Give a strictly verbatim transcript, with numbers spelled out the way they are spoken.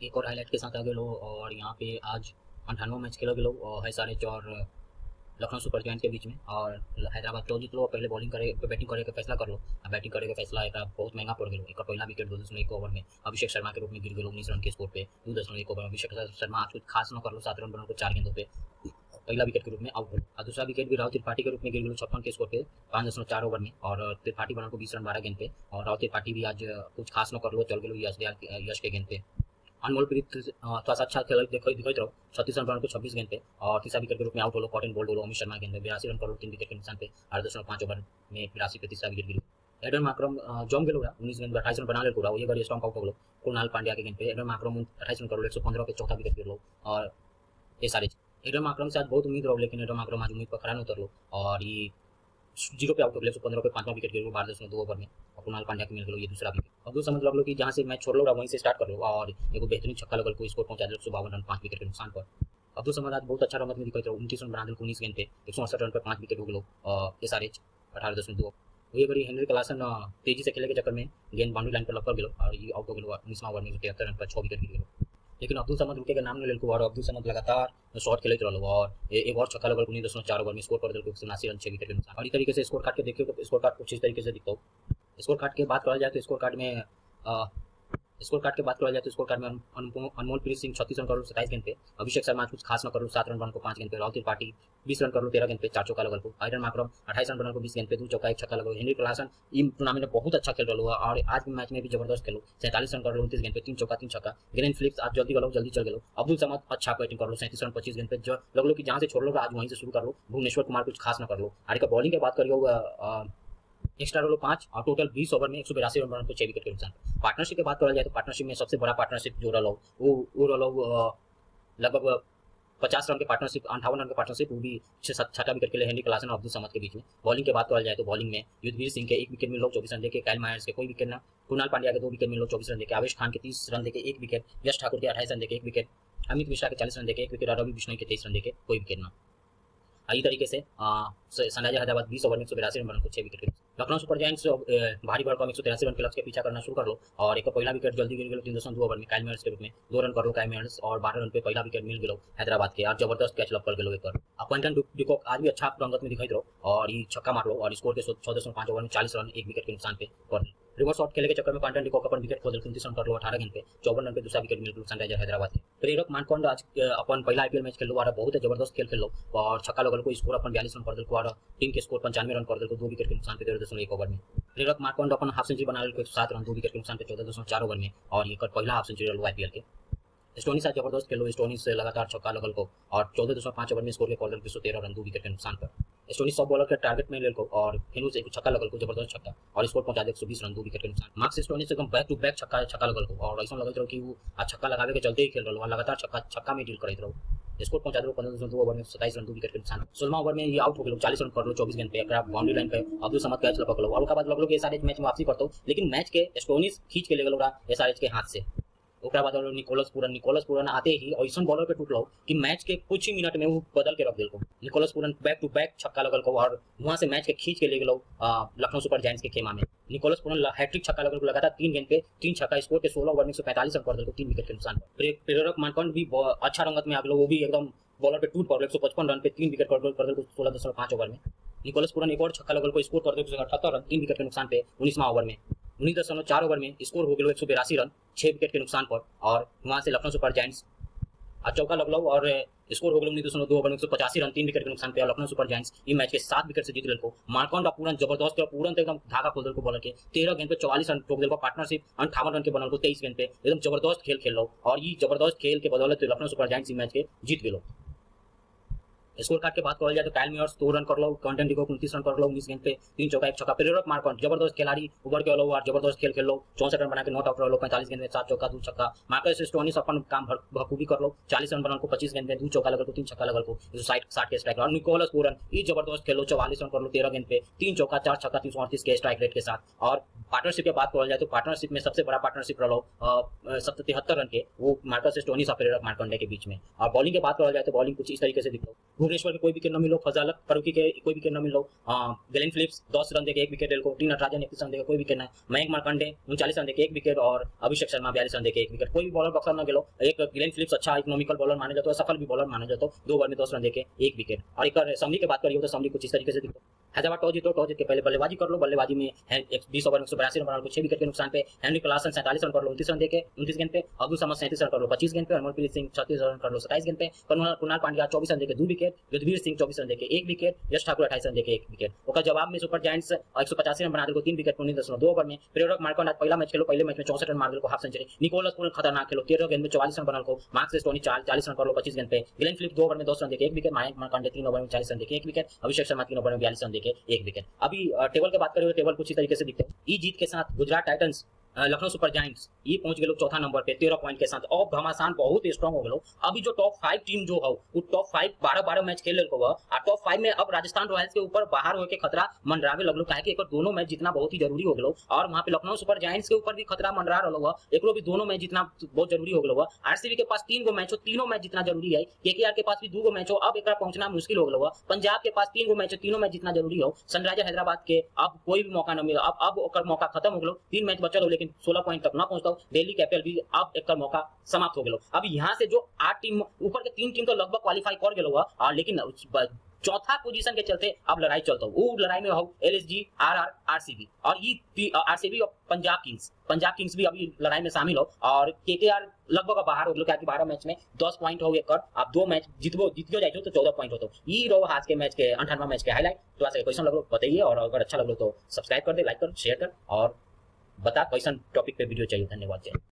एक और हाईलाइट के साथ आगे लो। और यहाँ पे आज अंठानवे मैच खेलो गेलो और है सारे और लखनऊ सुपर जायंट्स के बीच में। और हैदराबाद टॉस जीत लो, पहले बॉलिंग करे बैटिंग करे के फैसला कर लो। बैटिंग करे के फैसला एक बहुत महंगा पड़ गया। एक पहला विकेट दो दशमलव एक ओवर में अभिषेक शर्मा के रूप में गिर गए उन्नीस रन के स्कोर पे। दो दशमलव एक ओवर में अभिषेक शर्मा आज कुछ खास न कर लो, सात रन बनाकर चार गेंदों पे पहला विकेट के रूप में आउट हो। और दूसरा विकेट भी राहुल त्रिपाठी के रूप में गिर गए छप्पन के स्कोर पे पाँच दशमलव चार ओवर में। और त्रिपाठी बना को बीस रन बारह गेंद पे। और राहुल त्रिपाठी भी आज कुछ खास न कर लो, चल गए यश दयाल यश के गेंद पे। अनमोल प्रीत थोड़ा सा अच्छा खेल दिखाई दिखाई रहो, छत्तीस रन बनाने को छब्बीस गेंद पे। और तीसरा विकेट के रूप में आउट हो। कॉटन बोल्ड हो अमित शर्मा गेंद पे बिरासी रन कर लो, तीन विकेट के नुकसान पे आठ दशमलव पाँच ओवर में बिरासी पे तीसरा विकेट गिरी। एडन माक्रम जम गेलो उन्नीस गेंद अट्ठाईस रन बना ले पूरा ये बार स्टॉम्प आउट हो गलो कुणाल पांड्या के गेंद पे। एडन माक्रम अट्ठाईस रन कर लो, एक सौ पंद्रह पे चौथा विकेट गिर लो। और ये सारे एडन माक्रम से आज बहुत उम्मीद रहो, लेकिन एडन माक्रम आज उम्मीद पर खरा नहीं उतर लो और ये जीरो पे आउट हो गए। एक सौ पंद्रह पे पांचवा विकेट गिर लो बारह दशमलव दो ओवर में। और कुणाल पांड्या के मिल गलो ये दूसरा विकेट। अब तो समझ लो कि जहाँ से मैच छोड़ लो वहीं से स्टार्ट कर लो और एक बेहतरीन छक्का लगल को स्कोर पहुंचा दो एक सौ बावन रन पांच विकेट के नुकसान पर। अब्दुल समद आज बहुत अच्छा रमत में दिखाई उनतीस रन बना दो उन्नीस गेंद पे एक सौ अड़सठ रन पर पांच विकेट हो गलो। और एस आर एच अठारह दशमलव दो वही बड़ी हेनरी क्लासन तेजी से खेले के चक्कर में गेंद बाउंड्री लाइन पर लग गलो और ये आउट हो गलो उन्नीसवां ओवर में तिहत्तर रन पर छह विकेट गिर गलो। लेकिन अब्दुल समद रुके के नाम नहीं ले और अब्दुल समद लगातार शॉट खेलते रहो और एक और छक्का लगल उन्नीस दशमलव चार ओवर में स्कोर कर दिल उनासी रन छह विकेट के नुकसान। और इस तरीके से स्कोर कार्ड के देखिए तो स्कोर कार्ड कुछ इस तरीके से दिखता हो। स्कोर कार्ड की बात करा जाए तो स्कोर कार्ड में स्कोर कार्ड की बात करा जाए तो स्कोर कार्ड में अनमोल प्रीत सिंह छत्तीस रन करो सत्ताईस गेंद पे। अभिषेक शर्मा कुछ खास न करो सात रन बनाने को पांच गेंद पे। राहुल त्रिपाठी बीस रन करो तेरह गेंद पे चार चौका लगल को। आयरन माक्रम अट्ठाईस रन बनाने को बीस गेंद पे दो चौका एक छक्का लगो। हेनरी क्लासन इन टूर्नामेंट में बहुत अच्छा खेल रहा हुआ और आज भी मैच में भी जबरदस्त खेलो सैंतालीस रन कर लो उनतीस गेंद पे तीन चौका तीन छक्का। ग्रेन फिलिप्स आज जल्दी गलो जल्दी चल गलो। अब्दुल समद अच्छा बैटिंग कर लो सैंतीस रन पच्चीस गेंद पे जो लग लो कि जहाँ से छोड़ लो आज वहीं से शुरू कर लो। भुवनेश्वर कुमार कुछ खास न कर लो। और बॉलिंग की बात करिए एक्स्ट्रा रोलो पांच और टोटल बीस ओवर में एक सौ बिरासी रन बनाने को छह विकेट के नुकसान। पार्टनरशिप की बात करा जाए तो पार्टनरशिप में सबसे बड़ा पार्टनरशिप जो रहा वो वो रहा लगभग पचास रन के पार्टनरशिप अंठावन रन के पार्टनरशिप वो भी छठा विकेट के लिए हेनरी क्लासन और अब्दुल समद के बीच में। बॉलिंग की बात करा जाए तो बॉलिंग में युद्धवीर सिंह के एक विकेट मिल लो चौबीस रन देके, काइल मायर्स के कोई विकेट ना, कुणाल पांड्या के दो विकेट मिल लो चौबीस रन देके, आवेश खान के तीस रन देके एक विकेट, यश ठाकुर के अट्ठाईस रन देके एक विकेट, अमित मिश्रा के चालीस रन देके एक विकेट और रवि बिश्नोई के तेईस रन देके कोई विकेट ना। इसी तरीके से सनराइजर हैदराबाद बीस ओवर में एक सौ बिरासी रन बनाने को छह विकेट। लखनऊ सुपर जायंट्स भारी भरकम एक सौ तिरासी रन के लक्ष्य के पीछा करना शुरू कर लो और एक पहला विकेट जल्दी गिर गया तीन दशमलव दो ओवर में काइल मेयर्स के रूप में दो रन कर लो काइल मेयर्स और बारह रन पे पहला विकेट मिल गया हैदराबाद के और जबरदस्त कैच लग कर गए एक क्विंटन डिकॉक आज भी अच्छा रंगत में दिखाई दो और ये छक्का मार लो और स्कोर के छह दशमलव पांच ओवर में चालीस रन एक विकेट के नुकसान पे कर रिवर्स शॉट खेले के चक्कर में क्विंटन डिकॉक अपन विकेट खोल उनतीस रन कर लो अठारह गेंद पे चौवन रन पे दूसरा विकेट मिल गया सनराइजर हैदराबाद के। प्रेरक मानकोंड आज अपन पहला आईपीएल मैच खेल लो और बहुत जबरदस्त खेल खेल लो और छक्का लगल को स्कोर अपन बयालीस रन कर दिल और टीम के स्कोर पंचानवे रन कर दिल दो विकेट के नुकसान पे तेरह दशमलव एक ओवर में। प्रेरक मार्कंड अपन हाफ सेंचुरी बना एक सौ सात रन दो विकेट के नुकसान पे चौदह दशमलव चार ओवर में और ये पहला हाफ सेंचुरी रहा आईपीएल के। स्टोनिस आज जबरदस्त खेलो स्टोनिस से लगातार छक्का लगल को और चौदह दशमलव पांच ओवर में स्कोर के कॉर्नर एक सौ तेरह रन दो विकेट के नुकसान पर। स्टोनिस सब बॉलर के टारगेट में ले को और फिर से छक्का लगल को जबरदस्त छक्का और स्कोर पहुंचा दे एक सौ बीस रन दो विकेट के नुकसान। मार्क्स स्टोनिस एकदम बैक टू बैक छक्का छक्का लगल को और ऐसा लगत रहो कि वो छक्का लगावे के चलते ही खेल रहा लगातार छक्का छक्का में डील करते रहो। स्कोर पहुंचा दो पंद्रह दशमलव दो ओवर में सत्ताईस रन दो विकेट के नुकसान। सोलह ओवर में ये आउट हो गए चालीस रन कर लो चौबीस गेंद पे बाउंड्री लाइन पे अब्दुल समद कैच लपक लो और बाद लगलो कि एसआरएच मैच में वापसी करता लेकिन मैच के स्टोनिस खींच के ले गलो एसआरएच के हाथ से। ओकरा बाद निकोलस पूरन निकोलस पूरन आते ही ऐसा बॉलर पे टूटलो कि मैच के कुछ ही मिनट में वो बदल के रख दिल को। Nicholas Pooran back to back छक्का लगल को और वहां से मैच के खींच के ले गलो लखनऊ सुपर जायंट्स के खेमा में। निकोलस पूरन हैट्रिक छक्का लगल को लगातार तीन गेंद पे तीन छक्का स्कोर के सोलह ओवर में एक सौ पैंतालीस रन कर दिल को तीन विकेट के नुकसान। प्रेरक मानकंड भी अच्छा रंगत में आ गलो वो भी एकदम बॉलर पे टूट पड़ एक सौ पचपन रन पे तीन विकेट कर दिल को सोलह दशमलव पांच ओवर में। निकोलस पूरन एक और छक्का लगल को स्कोर कर दिल अठहत्तर रन तीन विकेट के नुकसान पे उन्नीसवां ओवर में। उन्नीस दशमलव चार ओवर में स्कोर हो गया एक सौ बिरासी रन छह विकेट के नुकसान पर और वहां से लखनऊ सुपर जायंट्स चौका लगलो और स्कोर हो गया उन्नीस दशमलव दो ओवर में एक सौ पचासी रन तीन विकेट के नुकसान पे और लखनऊ सुपर जायंट्स इस मैच के सात विकेट से जीत गए को। मार्कंड पूरन जबरदस्त पूरन एकदम धागा खोल दिल को बॉलर के तेरह गेंद पे चौवालीस रन ठोक दिल को पार्टनरशिप अंठावन रन के बनल को तेईस गेंद पे एकदम जबरदस्त खेल खेल लो और ये जबरदस्त खेल के बदौलत लखनऊ सुपर जायंट्स इस मैच के जीत गए। स्कोर कार्ड के बात करा जाए तो काइल मेयर्स दो रन कर लो क्विंटन डिकॉक उनतीस रन कर लो उन्नीस गेंद पे तीन चौका एक छक्का। प्रेरक मार्कंड जबरदस्त खिलाड़ी उभर के लो और जबरदस्त खेल खेल लो चौसठ रन बना के नॉट आउट रहो पैंतालीस गेंद में सात चौका दो छक्का। मार्कस स्टोनिस अपन काम बखूबी कर लो चालीस रन बना को पच्चीस गेंद में दो चौका लगल को तीन छक्का लगल को साठ साठ के स्ट्राइक और निकोलस पूरन ये जबरदस्त खेलो चौवालीस रन कर लो तेरह गेंद पे तीन चौका चार छक्का तीन सौ अड़तीस के स्ट्राइक रेट के साथ। और पार्टनरशिप की बात करा जाए तो पार्टनरशिप में सबसे बड़ा पार्टनरशिप रहा तिहत्तर रन के वो मार्कस स्टोनिस और प्रेरक मार्कंडे के बीच में। और बॉलिंग की बात करा जाए तो बॉलिंग कुछ इस तरीके से दिखो भुवनेश्वर के कोई विकेट न मिलो, फजाल फरूकी के कोई विकेट न मिलो, ग्लेन फिलिप्स दस रन देके एक विकेट डेल को, टी नटराजन इकतीस रन देके कोई विकेट ना, मयंक मार्कंडे उनचालीस रन देके एक विकेट और अभिषेक शर्मा बयालीस रन देके एक विकेट, कोई भी बॉलर बक्सर न गेलो। एक ग्लेन फिलिप्स अच्छा इकोनॉमिकल बॉलर माने जाते हो, सफल भी बॉलर माने जाते हो, दो ओवर में दस रन देके एक विकेट। और एक समरी की बात करिए तो समरी कुछ इस तरीके से दिखता है, हैदराबाद टॉस जीतो, टॉस जीत के पहले बल्लेबाजी कर लो, बल्लेबाजी में बीस ओवर में एक सौ बयासी रन बना लो, छह विकेट के नुकसान पे हेनरी क्लासन सैंतालीस रन कर लो, उनतीस रन देके उनतीस गेंद पे, अब्दुल समद सैंतीस रन कर लो पच्चीस गेंद पे, हरमनप्रीत सिंह छत्तीस रन कर लो सत्ताईस गेंद पे, कुणाल पांड्या चौबीस रन देके दो विकेट, युद्धवीर सिंह चौबीस रन देके एक विकेट, यश ठाकुर अट्ठाईस रन देके एक विकेट। और जवाब में सुपर जायंट्स एक सौ पचासी रन बना दे को तीन विकेट उन्नीस दशमलव दो ओवर में। प्रेरक मार्कंड आज पहला मैच खेलो, पहले मैच में चौसठ रन मार दे को हाफ सेंचुरी। निकोलस पूर्ण खतरनाक खेलो, तेरह गेंद में चौवालीस रन बना को, मार्क्स स्टोनी चालीस रन कर लो पच्चीस गेंद पे, ग्लेन फिलिप्स दो ओवर में दस रन देके एक विकेट, मयंक मार्कंडे तीन ओवर में चालीस रन देके एक विकेट, अभिषेक शर्मा तीन ओवर में बयालीस रन देके एक विकेट। अभी टेबल की बात करें तो टेबल कुछ इस तरीके से दिखते हैं। ई जीत के साथ Gujarat Titans Lucknow Super Giants ये पहुंच गए लोग चौथा नंबर पे तेरह पॉइंट के साथ, और घमासान बहुत स्ट्रांग हो गए लोग। अभी जो टॉप फाइव टीम जो है वो टॉप फाइव बारह बारह मैच खेल को और टॉप फाइव में अब राजस्थान रॉयल्स के ऊपर बाहर होकर खतरा मंडरावे लगलो, काहे कि एक दोनों मैच जितना बहुत ही जरूरी हो गलो। और वहां पे लखनऊ सुपर जायंट्स के ऊपर भी खतरा मंडरा रहा हुआ, एक भी दोनों मैच जितना बहुत जरूरी हो गलो। आरसीबी के पास तीन गो मैच हो, तीनों मैच जितना जरूरी है, केकेआर के पास भी दो गो मैच हो, अब एक पहुंचना मुश्किल हो गलो। पंजाब के पास तीन गो मैच हो, तीनों मैच जितना जरूरी हो। सनराइजर हैदराबाद के अब कोई भी मौका न मिला, अब अब मौका खत्म हो गलो, तीन मैच बचल हो लेकिन सोलह पॉइंट तक पहुंचता हूं। दिल्ली कैपिटल भी अब एक मौका समाप्त हो गया। अब यहां से जो आठ टीम ऊपर के तीन टीम तो लगभग क्वालिफाई कर गए हुआ, लेकिन चौथा पोजीशन के चलते अब लड़ाई चलता हो। वो लड़ाई में हो एलएसजी, आरआर, आरसीबी और ये आरसीबी और पंजाब किंग्स पंजाब किंग्स भी अभी लड़ाई में शामिल हो। और केकेआर लगभग बाहर हो गया कि बारह मैच में दस पॉइंट हो एक, आप दो मैच जीतबो जीत जाए तो चौदह पॉइंट हो। ये रहो आज के मैच के अंठानवा मैच के हाईलाइट। तो आज क्वेश्चन लगो बताइए, और अगर अच्छा लगो तो सब्सक्राइब कर दे, लाइक कर, शेयर कर, और बता कैसा टॉपिक पे वीडियो चाहिए। धन्यवाद।